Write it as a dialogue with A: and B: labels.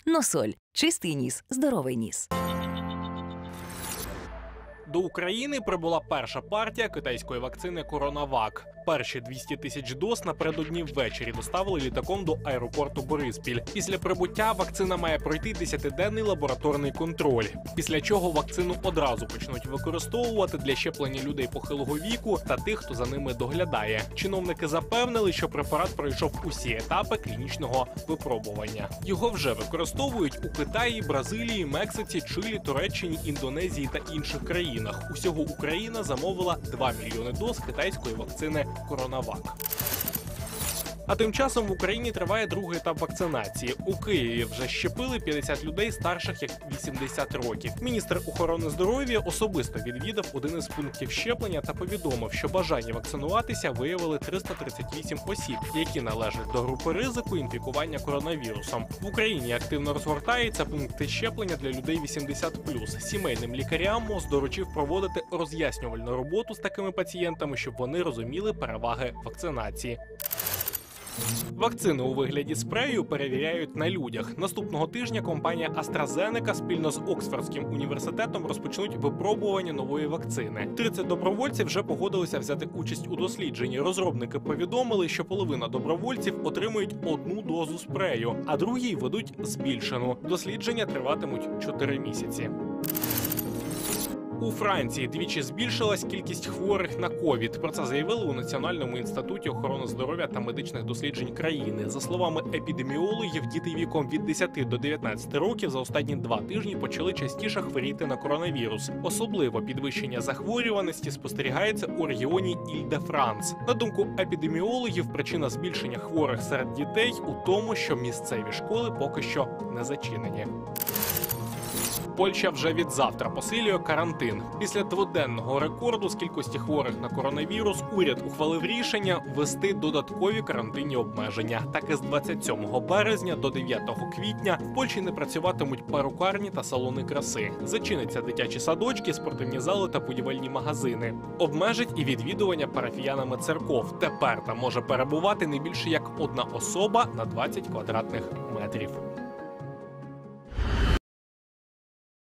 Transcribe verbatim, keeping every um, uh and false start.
A: Носоль – чистий ніс, здоровий ніс.
B: До України прибула перша партія китайської вакцини «Коронавак». Перші двісті тисяч доз напередодні ввечері доставили літаком до аеропорту Бориспіль. Після прибуття вакцина має пройти десятиденний лабораторний контроль, після чого вакцину одразу почнуть використовувати для щеплення людей похилого віку та тих, хто за ними доглядає. Чиновники запевнили, що препарат пройшов усі етапи клінічного випробування. Його вже використовують у Китаї, Бразилії, Мексиці, Чилі, Туреччині, Індонезії та інших країнах. Усього Україна замовила два мільйони доз китайської вакцини «Коронавак». А тим часом в Україні триває другий етап вакцинації. У Києві вже щепили п'ятдесят людей старших як вісімдесят років. Міністр охорони здоров'я особисто відвідав один із пунктів щеплення та повідомив, що бажання вакцинуватися виявили триста тридцять вісім осіб, які належать до групи ризику інфікування коронавірусом. В Україні активно розгортаються пункти щеплення для людей вісімдесят плюс. Сімейним лікарям МОЗ доручив проводити роз'яснювальну роботу з такими пацієнтами, щоб вони розуміли переваги вакцинації. Вакцини у вигляді спрею перевіряють на людях. Наступного тижня компанія AstraZeneca спільно з Оксфордським університетом розпочнуть випробування нової вакцини. тридцять добровольців вже погодилися взяти участь у дослідженні. Розробники повідомили, що половина добровольців отримують одну дозу спрею, а другі ведуть збільшену. Дослідження триватимуть чотири місяці. У Франції двічі збільшилась кількість хворих на ковід. Про це заявили у Національному інституті охорони здоров'я та медичних досліджень країни. За словами епідеміологів, діти віком від десяти до дев'ятнадцяти років за останні два тижні почали частіше хворіти на коронавірус. Особливо підвищення захворюваності спостерігається у регіоні Іль-де-Франс. На думку епідеміологів, причина збільшення хворих серед дітей у тому, що місцеві школи поки що не зачинені. Польща вже від завтра посилює карантин. Після дводенного рекорду з кількості хворих на коронавірус уряд ухвалив рішення ввести додаткові карантинні обмеження. Так і з двадцять сьомого березня до дев'ятого квітня в Польщі не працюватимуть перукарні та салони краси. Зачиняться дитячі садочки, спортивні зали та будівельні магазини. Обмежать і відвідування парафіянами церков. Тепер там може перебувати не більше як одна особа на двадцять квадратних метрів.